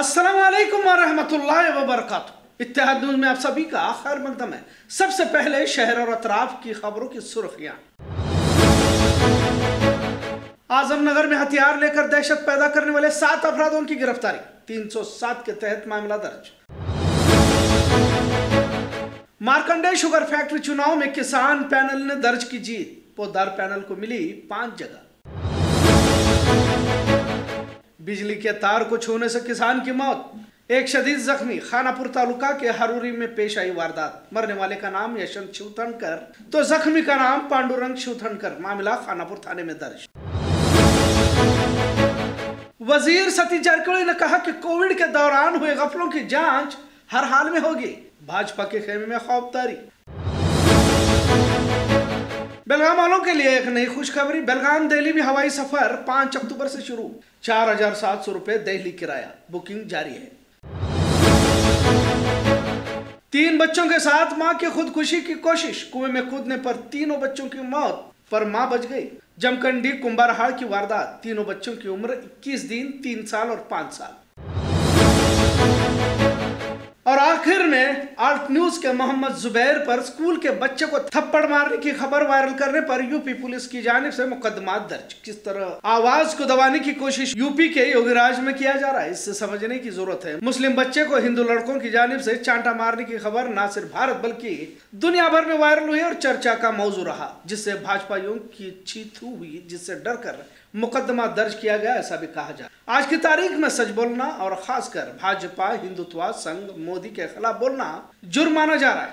अस्सलाम वालेकुम वरहमतुल्लाहि वबरकातुहू। इत्तेहाद न्यूज़ में आप सभी का खैर मकदम है। सबसे पहले शहर और अतराफ की खबरों की सुर्खियां। आजमनगर में हथियार लेकर दहशत पैदा करने वाले 7 अफरादों की गिरफ्तारी, 307 के तहत मामला दर्ज। मार्कंडेय शुगर फैक्ट्री चुनाव में किसान पैनल ने दर्ज की जीत, पौधार पैनल को मिली 5 जगह। बिजली के तार को छूने से किसान की मौत, एक शदीद जख्मी। खानापुर तालुका के हरूरी में पेश आई वारदात, मरने वाले का नाम यशवंत शिवथनकर तो जख्मी का नाम पांडुरंग शिवथनकर। मामला खानापुर थाने में दर्ज। वजीर सतीश जारकिहोली ने कहा कि कोविड के दौरान हुए गफलों की जांच हर हाल में होगी, भाजपा के खेमे में खौफदारी। बेलगाम वालों के लिए एक नई खुशखबरी, बेलगाम दिल्ली में हवाई सफर 5 अक्टूबर से शुरू, 4700 रुपए दिल्ली किराया, बुकिंग जारी है। 3 बच्चों के साथ मां की खुदकुशी की कोशिश, कुएं में कूदने पर तीनों बच्चों की मौत, पर मां बच गई। जमखंडी कुंभारहाड़ की वारदात, तीनों बच्चों की उम्र 21 दिन, 3 साल और 5 साल। और आखिर में आल्ट न्यूज के मोहम्मद जुबैर पर स्कूल के बच्चे को थप्पड़ मारने की खबर वायरल करने पर यूपी पुलिस की जानिब से मुकदमा दर्ज। किस तरह आवाज को दबाने की कोशिश यूपी के योगीराज में किया जा रहा है, इससे समझने की जरूरत है। मुस्लिम बच्चे को हिंदू लड़कों की जानिब से चांटा मारने की खबर न सिर्फ भारत बल्कि दुनिया भर में वायरल हुई और चर्चा का मौजू रहा, जिससे भाजपाइयों की चीथू हुई, जिससे डरकर मुकदमा दर्ज किया गया, ऐसा भी कहा जाए। आज की तारीख में सच बोलना और खासकर भाजपा हिंदुत्व संघ मोदी के खिलाफ बोलना जुर्म माना जा रहा है,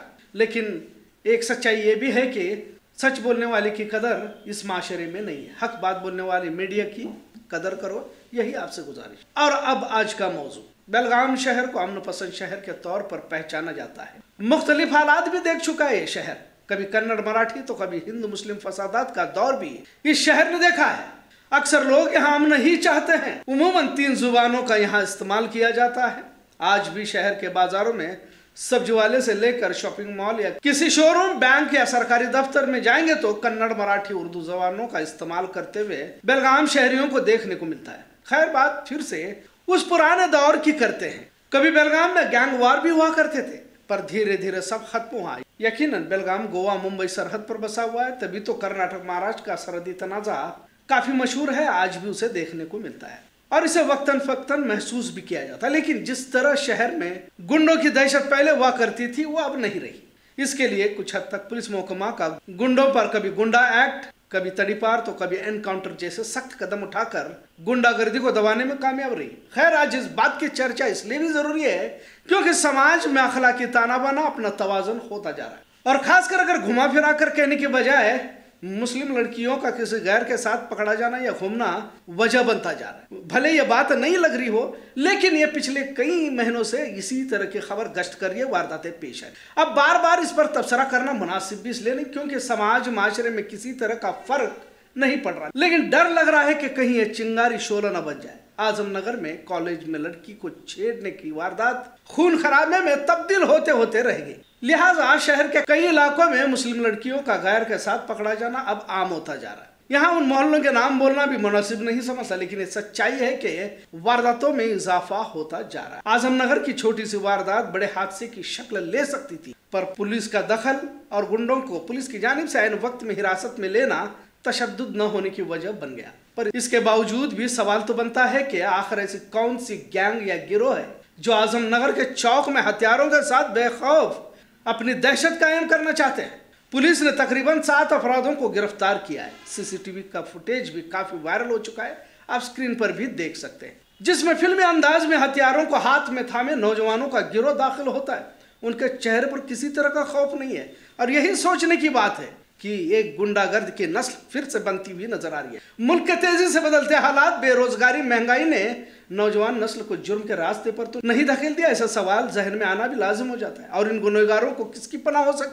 लेकिन एक सच्चाई ये भी है कि सच बोलने वाले की कदर इस माशरे में नहीं है। हक बात बोलने वाले मीडिया की कदर करो, यही आपसे गुजारिश। और अब आज का मौजू, बेलगाम शहर को अमन पसंद शहर के तौर पर पहचाना जाता है। मुख्तलिफ हालात भी देख चुका है ये शहर, कभी कन्नड़ मराठी तो कभी हिंदू मुस्लिम फसादात का दौर भी इस शहर ने देखा है। अक्सर लोग यहाँ अमन ही चाहते हैं। उमूमन 3 जुबानों का यहाँ इस्तेमाल किया जाता है। आज भी शहर के बाजारों में सब्जी वाले से लेकर शॉपिंग मॉल या किसी शोरूम, बैंक या सरकारी दफ्तर में जाएंगे तो कन्नड़ मराठी उर्दू जबानों का इस्तेमाल करते हुए बेलगाम शहरियों को देखने को मिलता है। खैर, बात फिर से उस पुराने दौर की करते हैं। कभी बेलगाम में गैंग वार भी हुआ करते थे, पर धीरे धीरे सब खत्म हुआ। यकीनन बेलगाम गोवा मुंबई सरहद पर बसा हुआ है, तभी तो कर्नाटक महाराष्ट्र का सरहदी तनाजा काफी मशहूर है, आज भी उसे देखने को मिलता है और इसे वक्तन फक्तन महसूस भी किया जाता है। लेकिन जिस तरह शहर में गुंडों की दहशत पहले हुआ करती थी, वो अब नहीं रही। इसके लिए कुछ हद तक पुलिस महकमा का गुंडों पर कभी गुंडा एक्ट, कभी तड़ीपार तो कभी एनकाउंटर जैसे सख्त कदम उठाकर गुंडागर्दी को दबाने में कामयाब रही। खैर, आज इस बात की चर्चा इसलिए भी जरूरी है क्योंकि समाज में अखलाकी ताना बाना अपना तवाज़ुन होता जा रहा है। और खासकर अगर घुमा फिरा कर कहने के बजाय मुस्लिम लड़कियों का किसी गैर के साथ पकड़ा जाना या घूमना वजह बनता जा रहा है। भले ये बात नहीं लग रही हो, लेकिन ये पिछले कई महीनों से इसी तरह की खबर गश्त कर ये वारदातें पेश है। अब बार बार इस पर तबसरा करना मुनासिब भी इसलिए नहीं क्योंकि समाज माशरे में किसी तरह का फर्क नहीं पड़ रहा, लेकिन डर लग रहा है कि कहीं ये चिंगारी शोला न बच जाए। आजमनगर में कॉलेज में लड़की को छेड़ने की वारदात खून खराबे में तब्दील होते होते रह गई। लिहाजा शहर के कई इलाकों में मुस्लिम लड़कियों का गैर के साथ पकड़ा जाना अब आम होता जा रहा है। यहाँ उन मोहल्लों के नाम बोलना भी मुनासिब नहीं समझता, लेकिन ये सच्चाई है कि वारदातों में इजाफा होता जा रहा है। आजमनगर की छोटी सी वारदात बड़े हादसे की शक्ल ले सकती थी, पर पुलिस का दखल और गुंडों को पुलिस की जानिब से ऐन वक्त में हिरासत में लेना तशद्दुद न होने की वजह बन गया। पर इसके बावजूद भी सवाल तो बनता है कि आखिर ऐसी कौन सी गैंग या गिरोह है जो आजमनगर के चौक में हथियारों के साथ बेखौफ अपनी दहशत कायम करना चाहते हैं। पुलिस ने तकरीबन 7 अफरादों को गिरफ्तार किया है। सीसीटीवी का फुटेज भी काफी वायरल हो चुका है, आप स्क्रीन पर भी देख सकते हैं, जिसमें फिल्मी अंदाज में हथियारों को हाथ में थामे नौजवानों का गिरोह दाखिल होता है। उनके चेहरे पर किसी तरह का खौफ नहीं है और यही सोचने की बात है कि एक गुंडागर्द की नस्ल फिर से बनती हुई नजर आ रही है। मुल्क के तेजी से बदलते हालात, बेरोजगारी, महंगाई ने नौजवान नस्ल को जुर्म के रास्ते पर तो नहीं धकेल दिया, ऐसा सवाल जहन में आना भी लाजिम हो जाता है। और इन गुनहगारों को किसकी पनाह हो सकती है?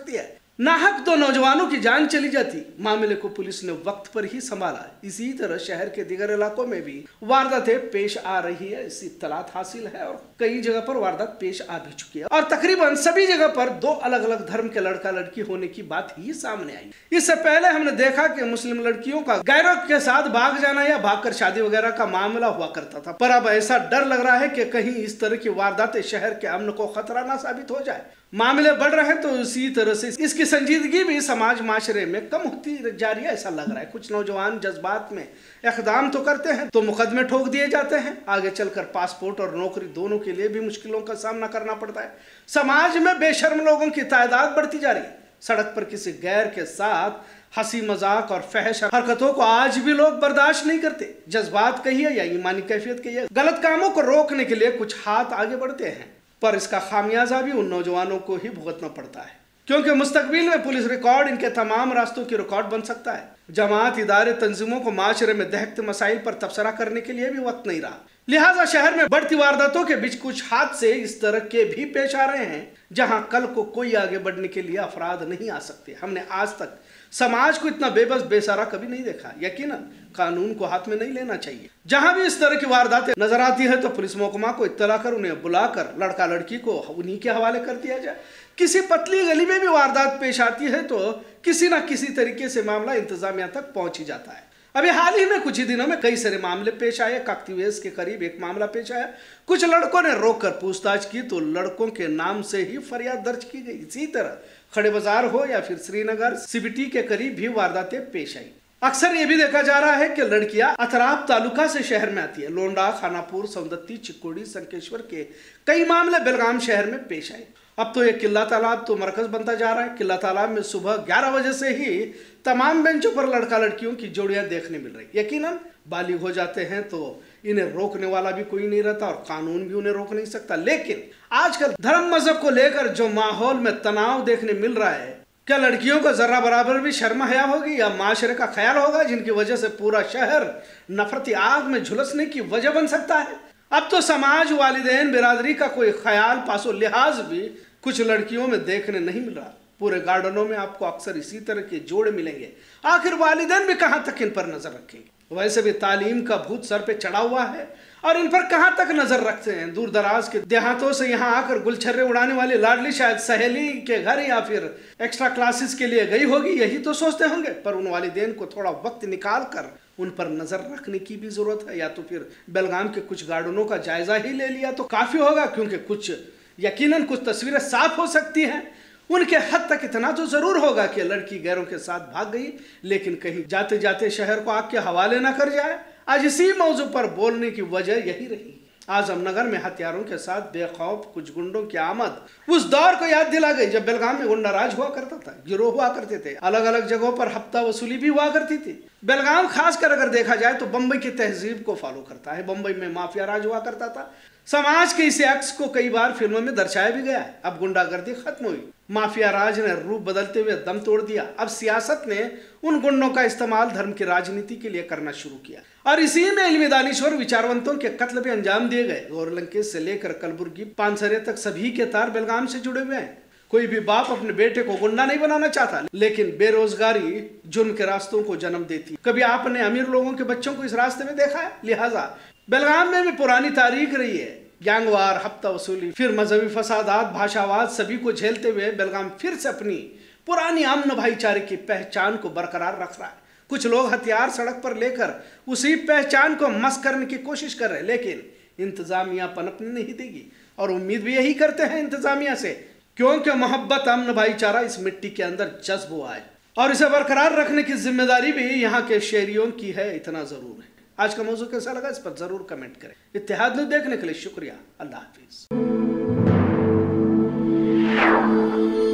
नाहक 2 नौजवानों की जान चली जाती। मामले को पुलिस ने वक्त पर ही संभाला। इसी तरह शहर के दीगर इलाकों में भी वारदातें पेश आ रही है, इसकी इत्तलात हासिल है और कई जगह पर वारदात पेश आ भी चुकी है और तकरीबन सभी जगह पर 2 अलग अलग धर्म के लड़का लड़की होने की बात ही सामने आई। इससे पहले हमने देखा कि मुस्लिम लड़कियों का गैरों के साथ भाग जाना या भागकर शादी वगैरह का मामला हुआ करता था, पर अब ऐसा डर लग रहा है कि कहीं इस तरह की वारदातें शहर के अमन को खतरा ना साबित हो जाए। मामले बढ़ रहे हैं तो इसी तरह से इसकी संजीदगी भी समाज माशरे में कम होती जा रही है, ऐसा लग रहा है। कुछ नौजवान जज्बात में इक़दाम तो करते हैं तो मुकदमे ठोक दिए जाते हैं, आगे चलकर पासपोर्ट और नौकरी दोनों के लिए भी मुश्किलों का सामना करना पड़ता है। समाज में बेशर्म लोगों की तादाद बढ़ती जा रही है। सड़क पर किसी गैर के साथ हंसी मजाक और फहश हरकतों को आज भी लोग बर्दाश्त नहीं करते। जज्बात कहिए या ईमानी कैफियत कहिए, गलत कामों को रोकने के लिए कुछ हाथ आगे बढ़ते हैं, पर इसका खामियाजा भी उन नौजवानों को ही भुगतना पड़ता है, क्योंकि मुस्तकबिल में पुलिस रिकॉर्ड इनके तमाम रास्तों की रिकॉर्ड बन सकता है। जमात, इदारे, तंजीमों को माशरे में दहकते मसाइल पर तबसरा करने के लिए भी वक्त नहीं रहा। लिहाजा शहर में बढ़ती वारदातों के बीच कुछ हादसे इस तरह के भी पेश आ रहे हैं जहां कल को कोई आगे बढ़ने के लिए अफराद नहीं आ सकते। हमने आज तक समाज को इतना बेबस बेसहारा कभी नहीं देखा। यकीनन कानून को हाथ में नहीं लेना चाहिए। जहां भी इस तरह की वारदातें नजर आती है तो पुलिस महकमा को इत्तला कर उन्हें बुलाकर लड़का लड़की को उन्हीं के हवाले कर दिया जाए। किसी पतली गली में भी वारदात पेश आती है तो किसी न किसी तरीके से मामला इंतजामिया तक पहुंच ही जाता है। अभी हाल ही में कुछ ही दिनों में कई सारे मामले पेश आए। काकतीवेस के करीब एक मामला पेश आया। कुछ लड़कों ने रोककर पूछताछ की तो लड़कों के नाम से ही फरियाद दर्ज की गई। इसी तरह खड़े बाजार हो या फिर श्रीनगर सीबीटी के करीब भी वारदातें पेश आई। अक्सर ये भी देखा जा रहा है कि लड़कियां अतराफ तालुका से शहर में आती है। लोंडा, खानापुर, सौंदत्ती, चिक्कोड़ी, संकेश्वर के कई मामले बेलगाम शहर में पेश आए। अब तो ये किला तालाब तो मरकज बनता जा रहा है। किला तालाब में सुबह 11 बजे से ही तमाम बेंचों पर लड़का लड़कियों की जोड़ियां देखने मिल रही। यकीनन बालिग हो जाते हैं तो इन्हें रोकने वाला भी कोई नहीं रहता और कानून भी उन्हें रोक नहीं सकता। लेकिन आजकल धर्म मजहब को लेकर जो माहौल में तनाव देखने मिल रहा है, क्या लड़कियों को जरा बराबर भी शर्म हया होगी या माशरे का ख्याल होगा जिनकी वजह से पूरा शहर नफरती आग में झुलसने की वजह बन सकता है? अब तो समाज, वालिदैन, बिरादरी का कोई ख्याल, पासो लिहाज भी कुछ लड़कियों में देखने नहीं मिल रहा। पूरे गार्डनों में आपको अक्सर इसी तरह के जोड़े मिलेंगे। आखिर वालिदैन भी कहां तक इन पर नजर रखेंगे? वैसे भी तालीम का भूत सर पे चढ़ा हुआ है और इन पर कहां तक नजर रखते हैं। दूर दराज के देहातों से यहाँ आकर गुलछर्रे उड़ाने वाली लाडली शायद सहेली के घर या फिर एक्स्ट्रा क्लासेस के लिए गई होगी, यही तो सोचते होंगे। पर उन वालिदैन को थोड़ा वक्त निकाल कर उन पर नजर रखने की भी जरूरत है। या तो फिर बेलगाम के कुछ गार्डनों का जायजा ही ले लिया तो काफी होगा, क्योंकि कुछ यकीनन कुछ तस्वीरें साफ हो सकती हैं। उनके हद तक इतना तो जरूर होगा कि लड़की गैरों के साथ भाग गई, लेकिन कहीं जाते जाते शहर को आग के हवाले ना कर जाए। आज इसी मौजू पर बोलने की वजह यही रही। आजमनगर में हथियारों के साथ बेखौफ कुछ गुंडों की आमद उस दौर को याद दिला गई जब बेलगाम में गुंडा राज हुआ करता था, गिरोह हुआ करते थे, अलग अलग जगहों पर हफ्ता वसूली भी हुआ करती थी। बेलगाम खासकर अगर देखा जाए तो बंबई की तहजीब को फॉलो करता है। बंबई में माफिया राज हुआ करता था। समाज के इस अक्स को कई बार फिल्मों में दर्शाया भी गया है। अब गुंडागर्दी खत्म हुई, माफिया राज ने रूप बदलते हुए दम तोड़ दिया। अब सियासत ने उन गुंडों का इस्तेमाल धर्म की राजनीति के लिए करना शुरू किया और इसी में इल्मी दानिश्वर विचारवंतों के कत्ल भी अंजाम दिए गए। गौर लंकेश से लेकर कलबुर्गी, पानसरे तक सभी के तार बेलगाम से जुड़े हुए हैं। कोई भी बाप अपने बेटे को गुंडा नहीं बनाना चाहता, लेकिन बेरोजगारी जुर्म के रास्तों को जन्म देती। कभी आपने अमीर लोगों के बच्चों को इस रास्ते में देखा है? लिहाजा बेलगाम में भी पुरानी तारीख रही है। गैंगवार, हफ्ता वसूली, फिर मजहबी फसादात, भाषावाद सभी को झेलते हुए बेलगाम फिर से अपनी पुरानी अमन भाईचारे की पहचान को बरकरार रख रहा है। कुछ लोग हथियार सड़क पर लेकर उसी पहचान को मस्क करने की कोशिश कर रहे हैं, लेकिन इंतजामिया पनपने नहीं देगी और उम्मीद भी यही करते हैं इंतजामिया से, क्योंकि मोहब्बत, अमन, भाईचारा इस मिट्टी के अंदर जज्ब हुआ है और इसे बरकरार रखने की जिम्मेदारी भी यहाँ के शहरियों की है। इतना जरूर है। आज का मौजू कैसा लगा इस पर जरूर कमेंट करें। इत्तेहाद न्यूज़ देखने के लिए शुक्रिया। अल्लाह हाफिज।